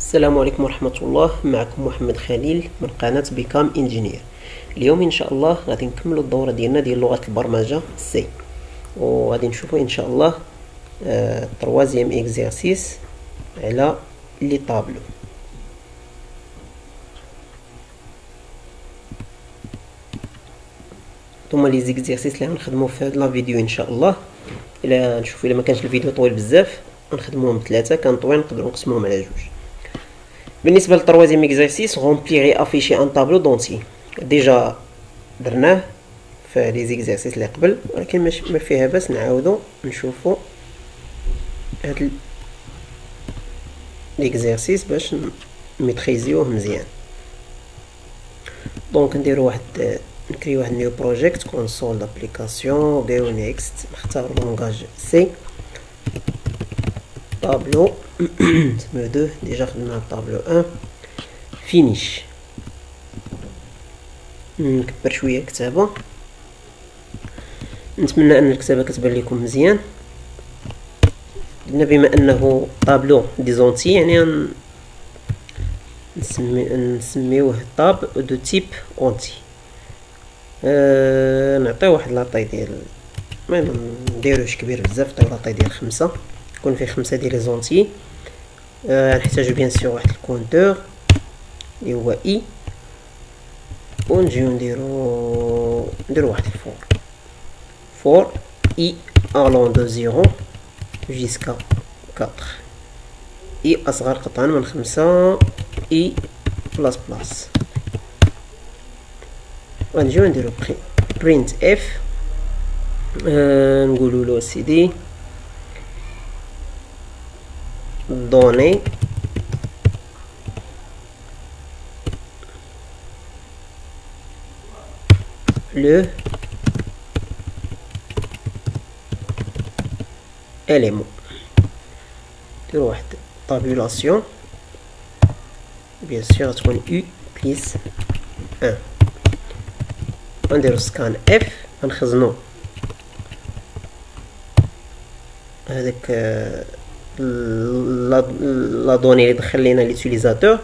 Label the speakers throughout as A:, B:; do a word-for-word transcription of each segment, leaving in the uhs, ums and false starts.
A: السلام عليكم ورحمة الله. معكم محمد خليل من قناة بيكام انجينير. اليوم ان شاء الله غادي نكملوا الدورة ديالنا ديال لغة البرمجة سي، وغادي نشوفوا ان شاء الله تروازيام اكزرسيس على لي طابلو. ثم لي زيكزيرسيس اللي غنخدموا في هاد لا فيديو ان شاء الله. الى نشوفوا الا ما كانش الفيديو طويل بزاف غنخدموهم ثلاثه، كان طويل نقدروا نقسموهم على جوج. بالنسبه للتروازيام اكزرسيس غونبليغي افيشي ان طابلو دونتي، ديجا درناه في لي زيكزرسيس اللي قبل، ولكن ما فيها باس نعاودو نشوفوا هاد ليكزرسيس باش نميتريزيوه مزيان. دونك نديرو واحد نكري واحد نيو بروجيكت كونسول دابليكاسيون ديرو نيكست، نختار لونغاج سي طابلو سمو دو، ديجا خدمنا طابلو ان فينيش. نكبر شويه الكتابه، نتمنى ان الكتابه كتبان لكم مزيان. قلنا بما انه طابلو ديزونتي يعني نسمي نسميوه طاب دو تيب اونتي. أه نعطيو واحد لاطاي ديال ما نديروش كبير بزاف، نعطيو لاطاي ديال خمسة، يكون فيه خمسة ديال لي زونتي. أه نحتاجو بيان سور واحد الكونتور اللي هو اي، ونجيو نديرو نديرو واحد الفور فور اي allant de zéro jusqu'à quatre. اي اصغر قطعا من خمسة، اي بلاس بلاس. غنجيو نديرو print f، أه نقولو له سيدي donner le élément. نديرو واحد طابولاسيون بيان سور تكون u بليس ان. غنديرو سكان اف، غنخزنو هذاك لا دوني اللي دخل لينا ليوتيليزاتور،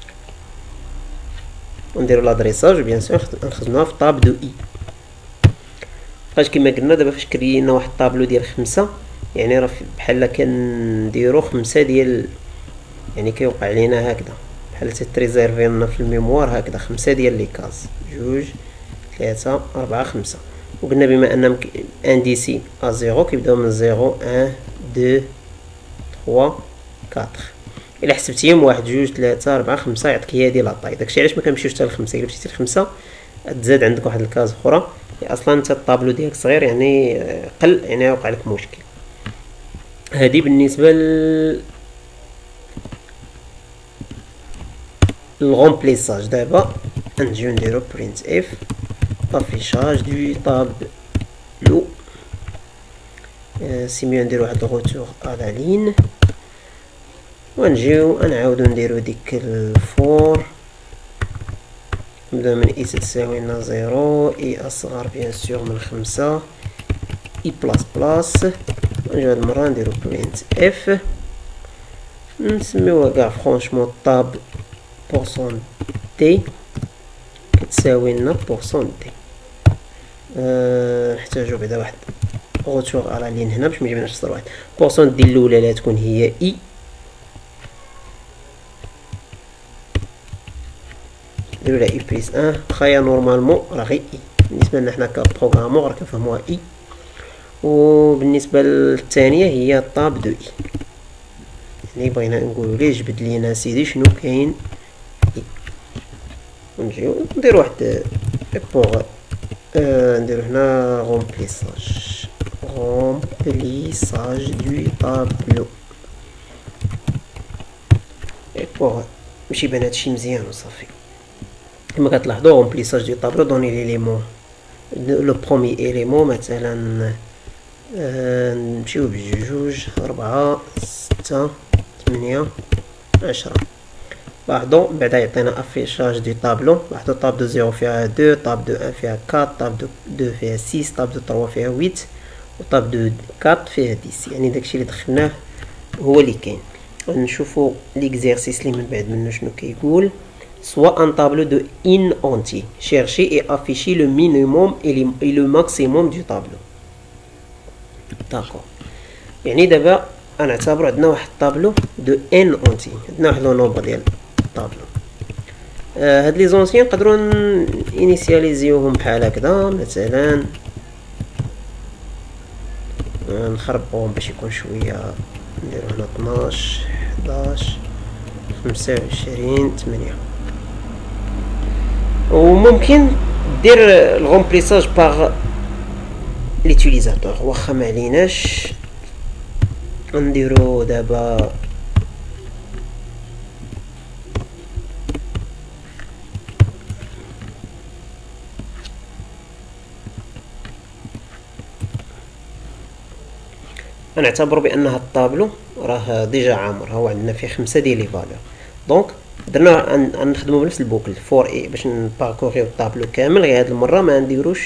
A: ونديرو لادريساج بيان سور نخزنوها في طاب دو اي. بقاش كيما قلنا دابا فاش كرينا واحد الطابلو ديال خمسة، يعني راه بحال كنديرو خمسة ديال، يعني كيوقع لينا هكذا بحال تريزيرفي لنا في الميموار هكذا خمسة ديال لي كاز، جوج ثلاثة أربعة خمسة. وقلنا بما ان انديسي ا زيرو كيبداو من زيرو ان دو ثلاثة أربعة. الا حسبتيهم واحد جوج ثلاثة أربعة خمسة يعطيك هي هادي لاطاي. داكشي علاش ما كنمشيوش حتى لخمسة، الا مشيتي لخمسة تزاد عندك واحد الكاز اخرى، اصلا انت الطابلو ديالك صغير يعني قل، يعني يوقع لك مشكل. هادي بالنسبه ل الغومبليساج. دابا نجيو نديرو print f افيشاج دو طابلو، سي ميو نديرو واحد الغوتور على لين، ونجيو نعاودو نديرو ديك الفور، نبدا من اي تساوي لنا زيرو، اي اصغر بيان سور من خمسة، اي بلاس بلاس. نجيو هاد المرة نديرو print f، نسميوها كاع فرونشمون طاب بورسون تي كتساوي لنا بورسون تي. أه نحتاجو بعدا واحد غوتور على لين هنا باش ميجيبناش في صدر واحد. بورسون دي الاولى اللي تكون هي اي، نديرو لها اي بليس ان. خايا نورمالمون راه غي اي، بالنسبه لنا حنا كبروغرامور راه كنفهموها اي. وبالنسبه للثانيه هي طاب دو اي، يعني بغينا نقولو ليه جبد لينا سيدي شنو كاين اي. ونجيو نديرو واحد بوغ آه نديرو هنا غومبليساج غومبليساج دو طابلو، اي بوغ باش يبان هادشي مزيان وصافي. كما كتلاحظوا غومبليساج دو طابلو دوني ليليمون لو برومي إليمون، مثلا آه نمشيو بجوج جوج أربعة ستة ثمانية عشرة. لاحظوا بعدا يعطينا افيشاج دو طابلو. لاحظوا طاب دو زيرو فيها دو، طاب دو ان فيها أربعة، طاب دو دو فيها ستة، طاب دو ثلاثة فيها ثمانية، وطاب دو أربعة فيها عشرة. يعني داكشي اللي دخلناه هو اللي كاين. نشوفوا ليكزيرسيس اللي من بعد منه شنو كيقول. soit un tableau de in entier, chercher et afficher le minimum et le maximum du tableau. d'accord. يعني دابا غنعتبروا عندنا واحد الطابلو دو ان اونتي، عندنا واحد لو نومبر ديال الطابلو. آه هاد لي زونسيان نقدروا انيسياليزيوهم بحال هكذا مثلا، آه نخربوهم باش يكون شويه، نديرو هنا اثناش حداش خمسة وعشرين ثمانية. وممكن دير الغومبليساج باغ ليوتيليزاتور، واخا معليناش نديرو دابا نعتبر بان هاد الطابلو راه ديجا عامر، هو عندنا فيه خمسة ديال لي فالور. دونك درنا نخدمو بنفس البوكل فور اي باش نباركوريو الطابلو كامل. غير هاد المره ما نديروش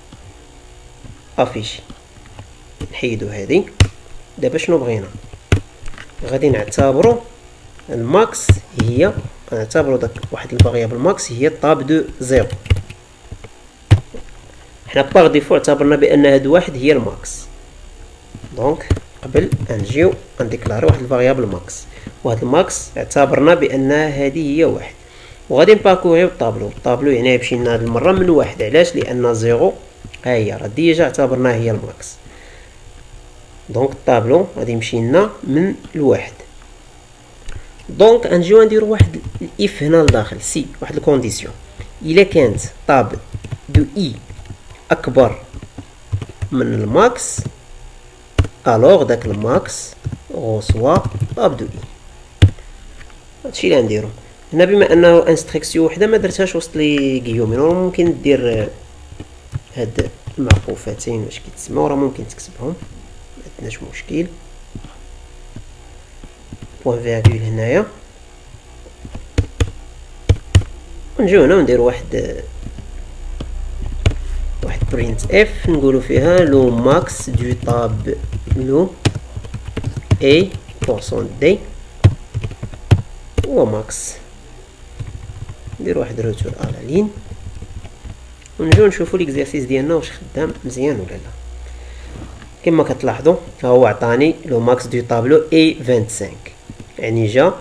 A: افيشي، نحيدو هادي. دابا شنو بغينا؟ غادي نعتبرو الماكس هي، نعتبرو داك واحد الفاريابل ماكس هي طاب دو زيرو. حنا باغ ديفو اعتبرنا بان هاد واحد هي الماكس. دونك قبل نجيو نديكلاري واحد الفاريابل ماكس، وهاد الماكس اعتبرنا بان هذه هي واحد، وغادي نباركوريو الطابلو. الطابلو يعني يمشي لنا هاد المره من واحد. علاش؟ لان زيرو ها هي راه ديجا اعتبرناها هي الماكس. دونك الطابلو غادي يمشي لنا من الواحد. دونك نجيو نديرو واحد الاف هنا لداخل سي، واحد الكونديسيون. الا كانت طاب دو اي اكبر من الماكس، الوغ داك الماكس غوصوا طاب دو اي. هادشي اللي غنديرو هنا. بما انه انستركسيون وحده ما درتهاش وسط لي غيومين، راه ممكن دير هاد المعقوفتين باش كيتسموا، راه ممكن تكتبهم ما عندناش مشكل. بوين فيرغول هنايا، ونجيو هنا ونديرو واحد واحد برينت اف نقولو فيها لو ماكس دو طابلو اي بورسون دي هو ماكس. ندير واحد روتور على لين، ونجيو نشوفو ليكزارسيس ديالنا واش خدام مزيان ولا لا. كما كتلاحظوا ها هو عطاني لو ماكس دو طابلو اي خمسة وعشرين، يعني جا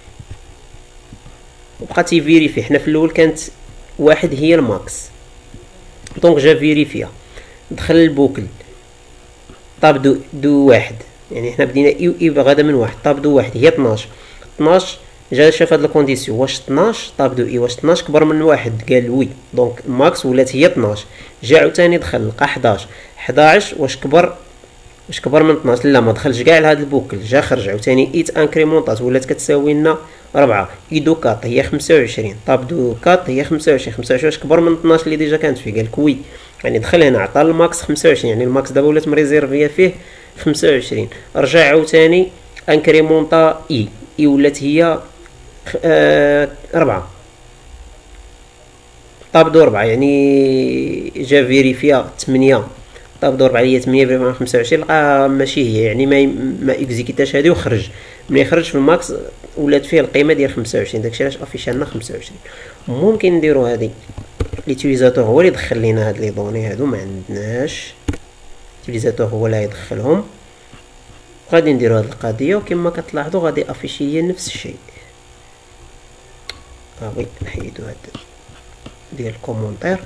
A: وبقى تيفيريفي. حنا في الاول كانت واحد هي الماكس، دونك جا فيريفيا، دخل البوكل طاب دو دو واحد، يعني حنا بدينا اي و اي غادا من واحد، طاب دو واحد هي اثناش. اثناش جا شاف هاد الكونديسيون، واش اثناش طاب دو اي، واش اثناش كبر من واحد، قال وي. دونك الماكس ولات هي اثناش. جا عاوتاني دخل لقى حداش، حداش واش كبر واش كبر من اثناش؟ لا ما دخلش كاع لهاد البوكل، جا خرج عاوتاني ايت انكريمونطات ولات كتساوي لنا ربعة. اي دو كاط هي خمسة وعشرين، طاب دو كاط هي خمسة وعشرين. خمسة وعشرين واش كبر من اثناش اللي ديجا كانت فيه؟ قالك وي. يعني دخل هنا عطى الماكس خمسة وعشرين، يعني الماكس دابا ولات مريزيرفيه فيه خمسة وعشرين. رجع عاوتاني انكريمونطا اي، اي ولات هي آه ربعة، طاب دو ربعة، يعني جا فيريفيا ثمانية، طاب دو ربعة هي ثمانية فيريفيا خمسة وعشرين، لقى ماشي هي، يعني ما ما اكزيكيتاش هادي وخرج. ملي خرج في الماكس ولات فيه القيمه ديال خمسة وعشرين، داكشي علاش افيشا لنا خمسة وعشرين. ممكن نديرو هادي ليوتيليزاتور هو اللي يدخل لينا هاد لي دوني هادو، ما عندناش ليوتيليزاتور هو اللي يدخلهم. غادي نديرو هاد القضيه، وكما كتلاحظوا غادي افيشي هي نفس الشيء. ها وي نحيدو هاد ديال الكومونتير.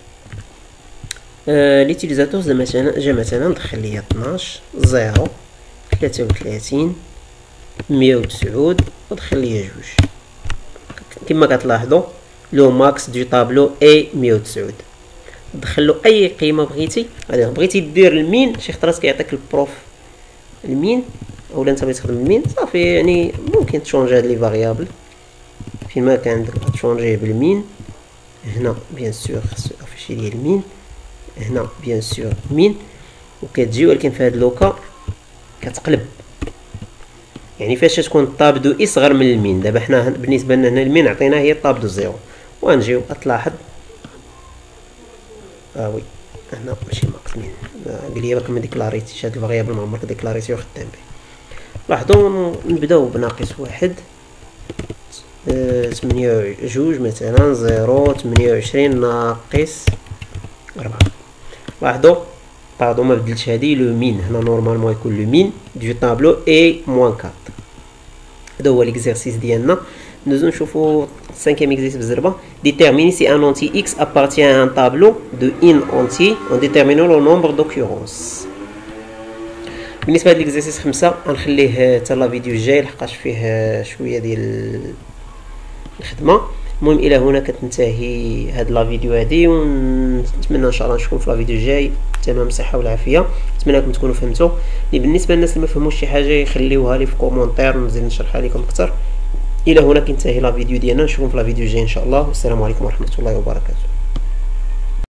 A: آه ليوتيليزاتور زعما مثلا جا مثلا دخل ليا اثناش زيرو ثلاثة وثلاثين مية وتسعود ودخل ليا جوج. كما كتلاحظوا لو ماكس دو طابلو اي مية وتسعود، دخل له اي قيمه بغيتي. غادي بغيتي دير المين، شي خطرات كيعطيك البروف المين، اولا انت بغيتي تخدم المين صافي، يعني ممكن تشونجي هاد لي فاريابل فيما كان عندك تشونجيه بالمين. هنا بيان سور خصو افيشي لي المين، هنا بيان سور مين، وكتجي ولكن في هاد لوكا كتقلب، يعني فاش تكون طاب دو اي صغر من المين. دابا حنا بالنسبه لنا هنا المين عطيناه هي طاب دو زيرو، وغنجيو تلاحظ اه وي هنا ماشي ماكس مين، قال لي باك ما ديكلاريتيش هاد الفاريابل، ما عمرك ديكلاريتي وخدام به. لاحظوا نبداو بناقص واحد، ثمانية جوج مثلا زيرو ثمانية وعشرين ناقص ربعة. لاحظوا باردون ما بدلتش هادي لو مين، هنا نورمالمون يكون لو مين دو طابلو اي موان أربعة. هذا هو ليكزارسيس ديالنا. ندوزو نشوفو cinquième exercice بالزربة. Déterminer si un entier x appartient à un tableau de in entier en déterminant le nombre d'occurrences. بالنسبة لهاد ليكزارسيس خمسة غنخليه حتى لا فيديو الجاي لحقاش فيه شوية ديال الخدمة. المهم الى هنا كتنتهي هاد لا فيديو هادي، ونتمنى ان شاء الله نشوفكم في لا فيديو الجاي. تمام الصحه والعافيه، نتمنى انكم تكونوا فهمتوا. بالنسبه للناس اللي ما فهموش شي حاجه يخليوها لي في كومونتير ونزيد نشرحها لكم اكثر. الى هنا كينتهي لا فيديو ديالنا، نشوفكم في لا فيديو الجاي ان شاء الله، والسلام عليكم ورحمه الله وبركاته.